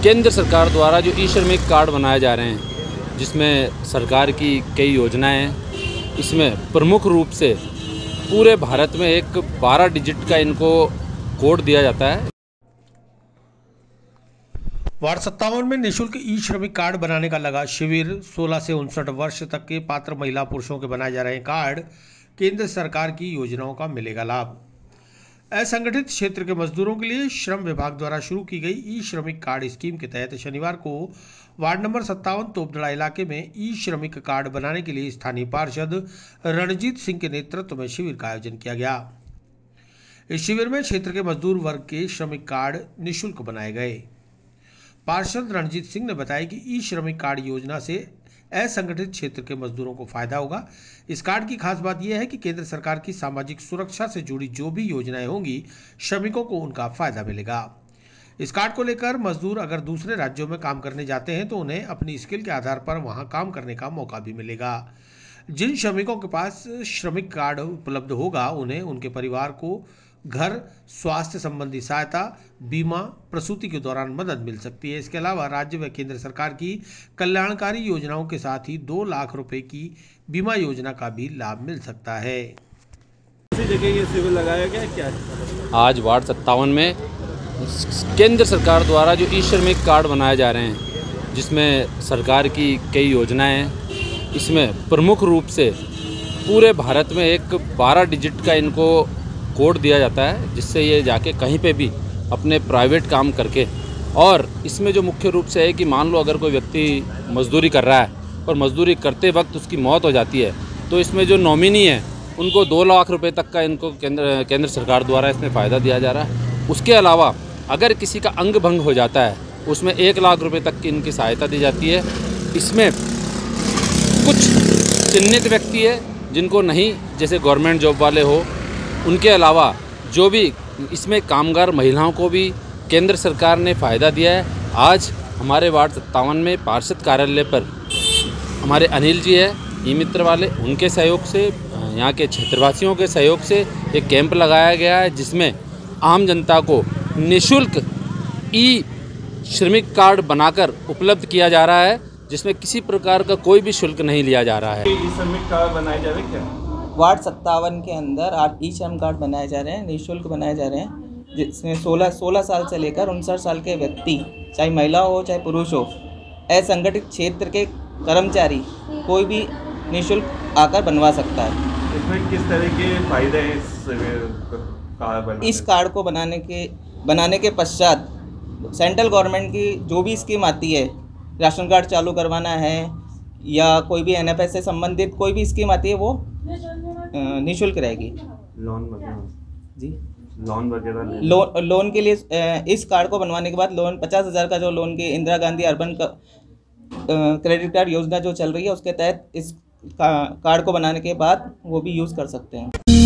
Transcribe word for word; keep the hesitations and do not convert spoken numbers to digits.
केंद्र सरकार द्वारा जो ई श्रमिक कार्ड बनाए जा रहे हैं, जिसमें सरकार की कई योजनाएं हैं, इसमें प्रमुख रूप से पूरे भारत में एक बारह डिजिट का इनको कोड दिया जाता है। वार्ड सत्तावन में निःशुल्क ई श्रमिक कार्ड बनाने का लगा शिविर। सोलह से उनसठ वर्ष तक के पात्र महिला पुरुषों के बनाए जा रहे कार्ड केंद्र सरकार की योजनाओं का मिलेगा लाभ। असंगठित क्षेत्र के मजदूरों के लिए श्रम विभाग द्वारा शुरू की गई ई श्रमिक कार्ड स्कीम के तहत शनिवार को वार्ड नंबर सत्तावन तोपदड़ा इलाके में ई श्रमिक कार्ड बनाने के लिए स्थानीय पार्षद रणजीत सिंह के नेतृत्व में शिविर का आयोजन किया गया। इस शिविर में क्षेत्र के मजदूर वर्ग के श्रमिक कार्ड निःशुल्क बनाए गए। पार्षद रणजीत सिंह ने बताया कि ई श्रमिक कार्ड योजना से असंगठित क्षेत्र के मजदूरों को फायदा होगा। इस कार्ड की खास बात यह है कि केंद्र सरकार की सामाजिक सुरक्षा से जुड़ी जो भी योजनाएं होंगी, श्रमिकों को उनका फायदा मिलेगा। इस कार्ड को लेकर मजदूर अगर दूसरे राज्यों में काम करने जाते हैं तो उन्हें अपनी स्किल के आधार पर वहां काम करने का मौका भी मिलेगा। जिन श्रमिकों के पास श्रमिक कार्ड उपलब्ध होगा, उन्हें उनके परिवार को घर, स्वास्थ्य संबंधी सहायता, बीमा, प्रसूति के दौरान मदद मिल सकती है। इसके अलावा राज्य व केंद्र सरकार की कल्याणकारी योजनाओं के साथ ही दो लाख रुपए की बीमा योजना का भी लाभ मिल सकता है। इसी जगह ये शिविर लगाया गया क्या है? आज वार्ड सत्तावन में केंद्र सरकार द्वारा जो ई श्रमिक कार्ड बनाए जा रहे हैं, जिसमें सरकार की कई योजनाएं हैं, इसमें प्रमुख रूप से पूरे भारत में एक बारह डिजिट का इनको कोड दिया जाता है, जिससे ये जाके कहीं पे भी अपने प्राइवेट काम करके, और इसमें जो मुख्य रूप से है कि मान लो अगर कोई व्यक्ति मजदूरी कर रहा है और मजदूरी करते वक्त उसकी मौत हो जाती है, तो इसमें जो नॉमिनी है उनको दो लाख रुपए तक का इनको केंद्र केंद्र सरकार द्वारा इसमें फ़ायदा दिया जा रहा है। उसके अलावा अगर किसी का अंग भंग हो जाता है, उसमें एक लाख रुपये तक की इनकी सहायता दी जाती है। इसमें कुछ चिन्हित व्यक्ति है जिनको नहीं, जैसे गवर्नमेंट जॉब वाले हो, उनके अलावा जो भी इसमें कामगार महिलाओं को भी केंद्र सरकार ने फ़ायदा दिया है। आज हमारे वार्ड सत्तावन में पार्षद कार्यालय पर हमारे अनिल जी है, ई मित्र वाले, उनके सहयोग से, यहाँ के क्षेत्रवासियों के सहयोग से एक कैंप लगाया गया है, जिसमें आम जनता को निःशुल्क ई श्रमिक कार्ड बनाकर उपलब्ध किया जा रहा है, जिसमें किसी प्रकार का कोई भी शुल्क नहीं लिया जा रहा है। ई श्रमिक कार्ड बनाए जा रहे क्या? वार्ड सत्तावन के अंदर आठ ई श्रम कार्ड बनाए जा रहे हैं, निःशुल्क बनाए जा रहे हैं, जिसमें सोलह सोलह साल से लेकर उनसठ साल के व्यक्ति, चाहे महिला हो चाहे पुरुष हो, असंगठित क्षेत्र के कर्मचारी कोई भी निःशुल्क आकर बनवा सकता है। इसमें किस तरह के फायदे हैं इस कार्ड बनाने? इस कार्ड को बनाने के बनाने के पश्चात सेंट्रल गवर्नमेंट की जो भी स्कीम आती है, राशन कार्ड चालू करवाना है या कोई भी एन एफ एस से संबंधित कोई भी स्कीम आती है, वो निःशुल्क रहेगी। लोन वगैरह जी लोन वगैरह लोन लोन के लिए इस कार्ड को बनवाने के बाद लोन पचास हज़ार का जो लोन की Indira Gandhi urban credit card योजना जो चल रही है, उसके तहत इस कार्ड को बनाने के बाद वो भी यूज़ कर सकते हैं।